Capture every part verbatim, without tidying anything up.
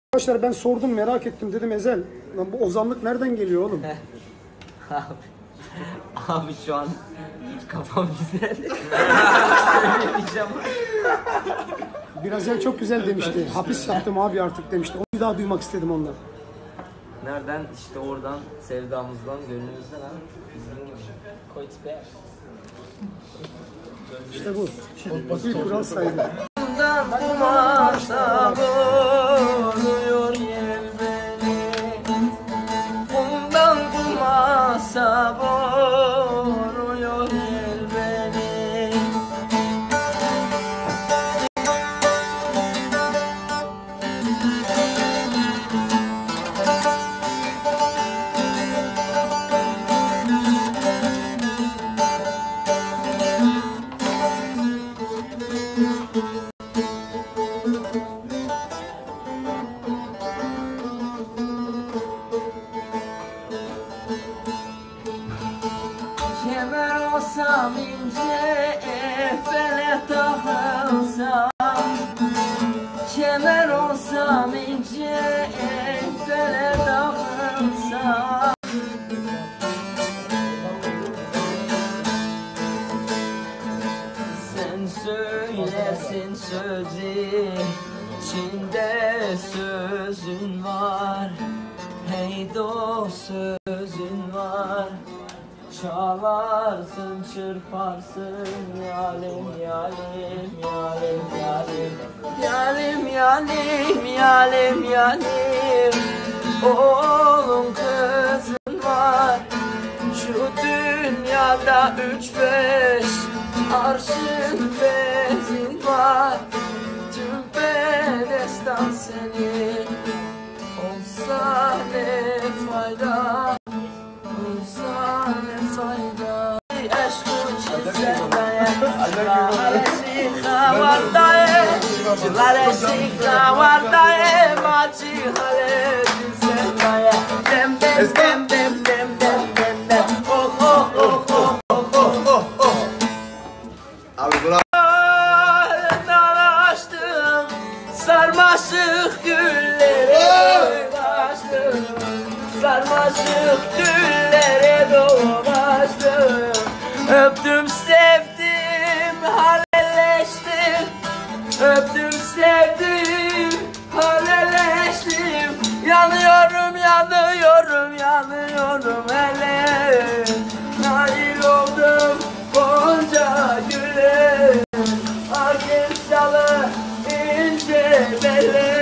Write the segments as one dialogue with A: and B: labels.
A: Arkadaşlar ben sordum, merak ettim, dedim Ezel lan bu ozanlık nereden geliyor oğlum?
B: Abi, abi şu an hiç kafam güzel. Söyleyeceğim.
A: Biraz Ezel çok güzel demişti. Hapis yaptım abi artık demişti. Onu bir daha duymak istedim ondan.
B: Nereden? İşte oradan, sevdamızdan, gönlümüzden abi. Bizim gibi. Koyt be.
A: İşte bu. Bir kural saydı.
B: Kumasa vuruyor yel beni. Bundan kumasa vuruyor yel beni. Kemer olsam ince bele takılsam, kemer olsam ince bele takılsam, sen söylersin sözü, içinde sözün var, hey dost sözün var. Çalarsın, çırparsın, yalim, yalim, yalim, yalim. Yalim, yalim, yalim, yalim. Oğlum kızın var. Şu dünyada üç beş arşın bezin var. Tüm bedestan senin olsa ne fayda? Sarmaşık gülleri açtım, sarmaşık güllere dolaştım. Öptüm sevdim halleştim, öptüm sevdim halleştim. Yanıyorum yanıyorum yanıyorum hele, nail oldum gonca güle. Akıl çalı ince bele.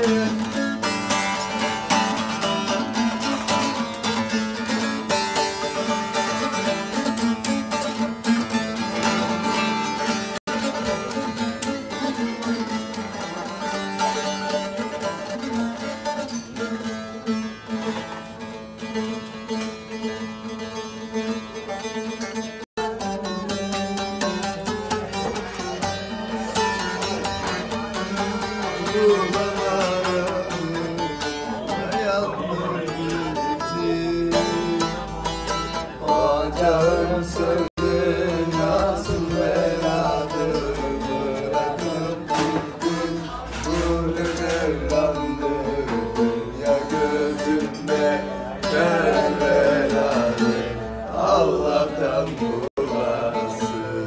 C: Ocağın söndü nasıl beladır, bırakıp gittin gurur evlandır. Dünya gözümde ben beladır, Allah'tan bulasın.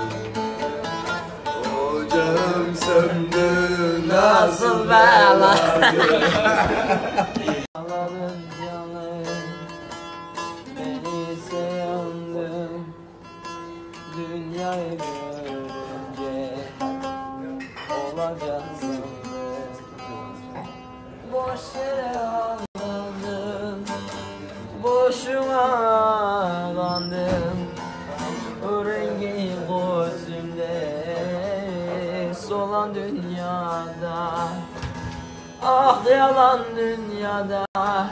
C: Ocağım söndü nasıl beladır.
B: Ağladın canım, beni seyandım. Dünyayı görünce olacak sandım. Boş yere ağladım, boşuna ağlandım. O rengi gözümde solan dünyada. Ah yalan dünyada,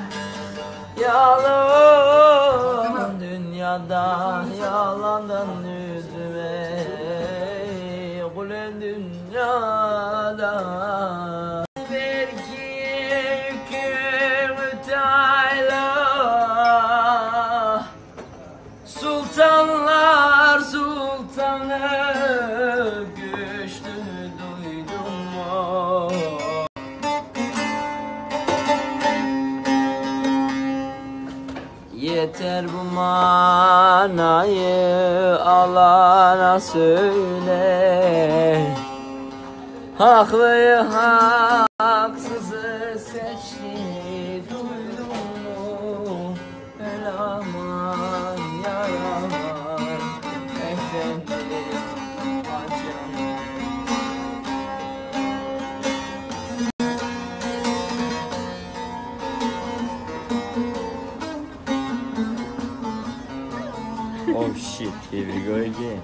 B: yalan dünyada, yalandan yüzüme gülen dünyada. Belki hükümdayla sultanlar sultanı güçlü duydum mu? yeter bu manayı alana söyle. Haklıyı haksızı seçti, duydun mu? El aman ya yaman efendim acım. Oh shit, here we go again.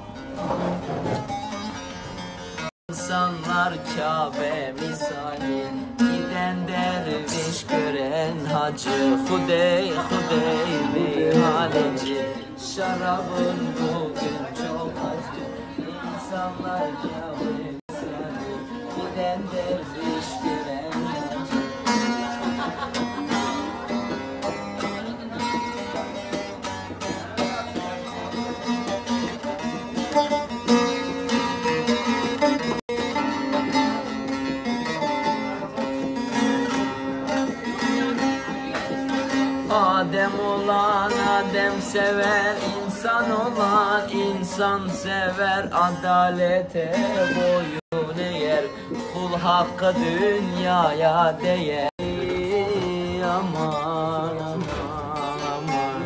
B: İnsanlar Kabe misali, giden derviş gören hacı, Hudey Hudey bir haleci, şarabın bugün çok acı. İnsanlar Kabe misali, giden derviş gören hacı. Adem olan Adem sever, insan olan insan sever, adalete boyun eğer, kul hakkı dünyaya değer. Aman aman aman.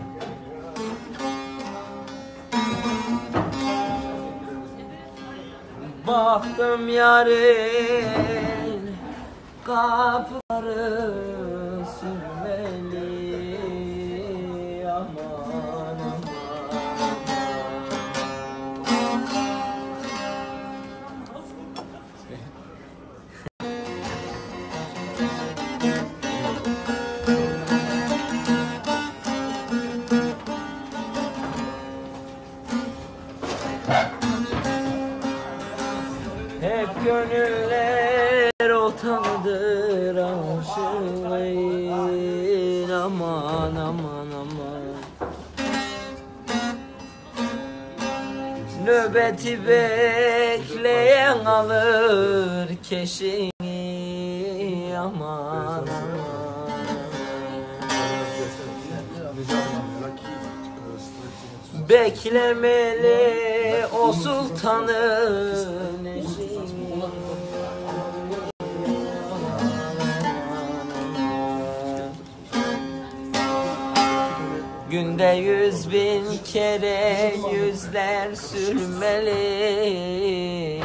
B: Baktım yarın kapıları sürmeli. Aman aman. Hep gönüller otanıdır aşığın, aman aman aman. Nöbeti bekleyen alır keşini, aman aman. Beklemeli o sultanın eşini. Günde yüz bin kere yüzler sürmeli.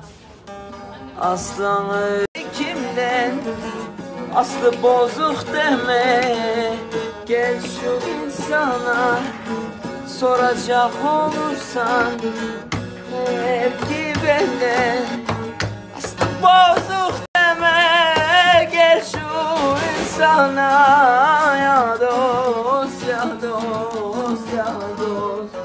B: Aslanı kimden, aslı bozuk deme. Gel şu insana soracak olursan, hep ki bende aslı bozuk deme. Gel şu insana ya dost ya dost ya dost.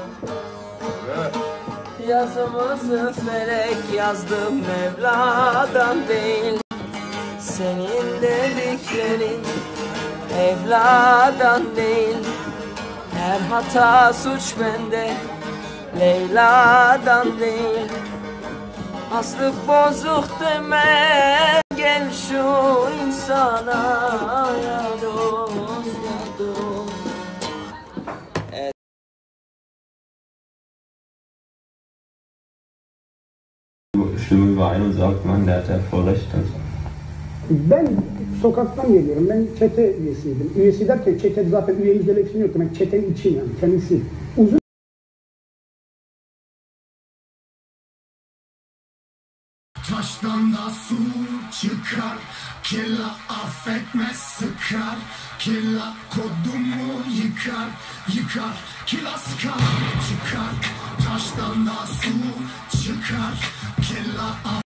B: Yazımızı felek yazdı Mevla'dan değil, senin dediklerin evladan değil. Her hata suç bende, Leyla'dan değil. Aslı bozuk deme, gel şu insana ya dost ya dost. Evet.
D: Stimme überein und sagt, man, der hat ja voll recht.
A: Ben sokaktan geliyorum. Ben çete üyesiydim. Üyesi derken çete zaten üyemiz demek için yok. Ben çetenin içi yani kendisi. Uzun
E: Taştan da su çıkar, killa affetmez sıkar, killa kodumu yıkar, yıkar, killa sıkar çıkar. Taştan da su çıkar, killa affetmez.